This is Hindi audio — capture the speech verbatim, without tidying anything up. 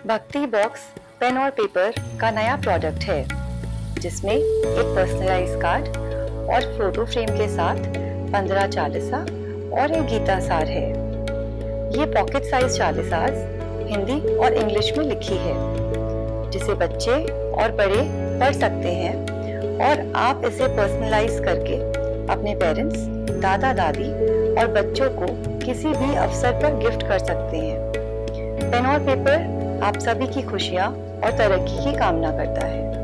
भक्ति बॉक्स पेन और पेपर का नया प्रोडक्ट है जिसमें एक पर्सनलाइज कार्ड और फोटो फ्रेम के साथ पंद्रह चालीसा और एक गीता सार है। ये पॉकेट साइज चालीसास हिंदी और इंग्लिश में लिखी है जिसे बच्चे और बड़े पढ़ सकते हैं और आप इसे पर्सनलाइज करके अपने पेरेंट्स, दादा दादी और बच्चों को किसी भी अवसर पर गिफ्ट कर सकते हैं। पेन और पेपर आप सभी की खुशियाँ और तरक्की की कामना करता है।